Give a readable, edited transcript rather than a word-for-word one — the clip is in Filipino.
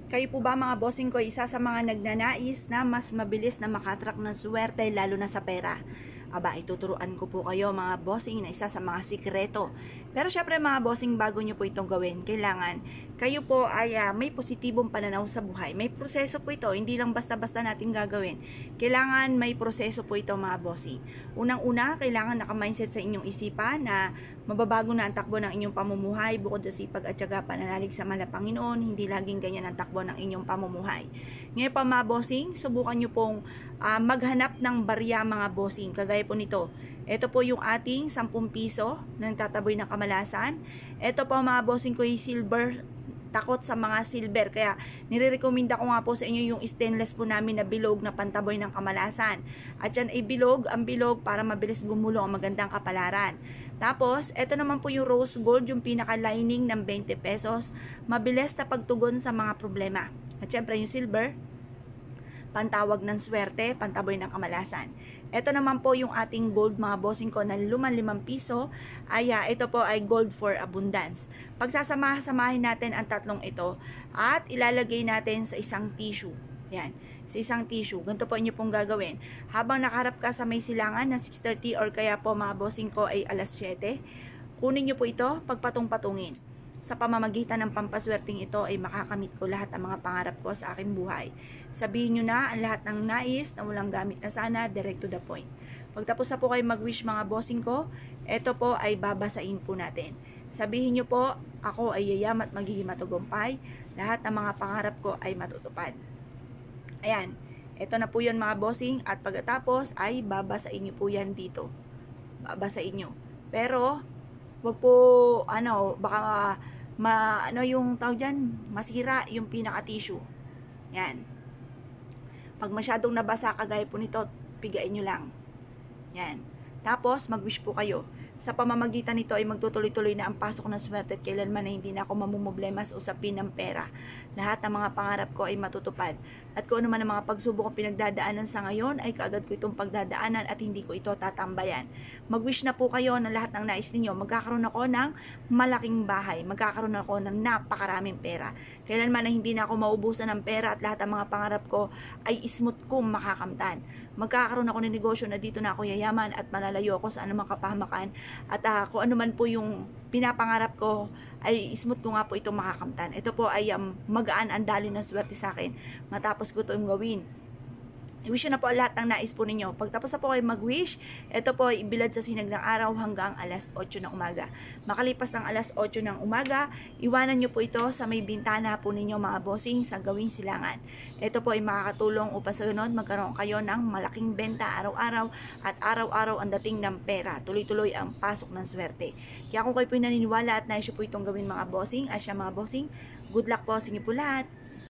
Kayo po ba mga bossing ko, isa sa mga nagnanais na mas mabilis na makatrack ng swerte lalo na sa pera? Aba, ituturuan ko po kayo mga bossing na isa sa mga sikreto. Pero syempre mga bossing, bago nyo po itong gawin, kailangan kayo po ay may positibong pananaw sa buhay. May proseso po ito, hindi lang basta-basta natin gagawin. Kailangan may proseso po ito mga bossing. Unang-una, kailangan naka-mindset sa inyong isipan na mababago na ang takbo ng inyong pamumuhay bukod sa sipag at syaga pananalig sa mahal na Panginoon, hindi laging ganyan ang takbo ng inyong pamumuhay. Ngayon pa mga bossing, subukan nyo pong maghanap ng barya mga bossing, kagaya po nito. Ito po yung ating 10 piso na nagtataboy ng kamalasan. Ito po mga bossing ko yung silver, takot sa mga silver, kaya nire-recommenda ko nga po sa inyo yung stainless po namin na bilog na pantaboy ng kamalasan. At yan ay bilog, ang bilog para mabilis gumulong ang magandang kapalaran. Tapos, ito naman po yung rose gold, yung pinaka-lining ng 20 pesos, mabilis na pagtugon sa mga problema. At syempre yung silver, pantawag ng swerte, pantaboy ng kamalasan. Ito naman po yung ating gold mga bossing ko na 5 piso, ay ito po ay gold for abundance. Pagsasama-samahin natin ang tatlong ito at ilalagay natin sa isang tissue. Yan, sa isang tissue. Ganito po inyo pong gagawin. Habang nakaharap ka sa may silangan na 6:30 or kaya po mga bossing ko ay alas 7, kunin nyo po ito, pagpatong-patungin. Sa pamamagitan ng pampaswerteng ito ay makakamit ko lahat ng mga pangarap ko sa aking buhay. Sabihin nyo na ang lahat ng nais na walang gamit na sana, direct to the point. Pagtapos na po kayo mag-wish mga bossing ko, ito po ay babasain po natin. Sabihin nyo po, ako ay yayam at magiging matagumpay. Lahat ng mga pangarap ko ay matutupad. Ayan, ito na po yun mga bossing, at pagkatapos ay babasain nyo po yan dito. Babasain nyo. Pero, wag po, baka yung tawag dyan, masira yung pinaka-tissue. Yan. Pag masyadong nabasa, kagaya po nito, pigain nyo lang. Yan. Tapos, mag-wish po kayo. Sa pamamagitan nito ay magtutuloy-tuloy na ang pasok ng swerte at kailanman na hindi na ako mamumblema sa usapin ng pera. Lahat ng mga pangarap ko ay matutupad. At kung ano man ang mga pagsubok ang pinagdadaanan sa ngayon, ay kaagad ko itong pagdadaanan at hindi ko ito tatambayan. Mag-wish na po kayo na lahat ng nais ninyo. Magkakaroon ako ng malaking bahay. Magkakaroon ako ng napakaraming pera. Kailanman na hindi na ako maubusan ng pera at lahat ng mga pangarap ko ay smooth kong makakamtan. Magkakaroon ako ng negosyo na dito na ako yayaman at malalayo ako sa anumang kapahamakan. At kung ano man po yung pinapangarap ko, ay smooth ko nga po itong makakamtan. Ito po ay magaan ang daloy ng swerte sa akin matapos ko itong gawin. I-wish na po lahat ng nais po ninyo. Pagtapos na po kayo mag-wish, ito po ay ibilad sa sinag ng araw hanggang alas 8 ng umaga. Makalipas ng alas 8 ng umaga, iwanan nyo po ito sa may bintana po ninyo mga bossing sa gawing silangan. Ito po ay makakatulong upang sa ganun magkaroon kayo ng malaking benta araw-araw at araw-araw ang dating ng pera. Tuloy-tuloy ang pasok ng swerte. Kaya kung kayo po naniniwala at nais po itong gawin mga bossing, asya mga bossing, good luck po sa inyo po lahat.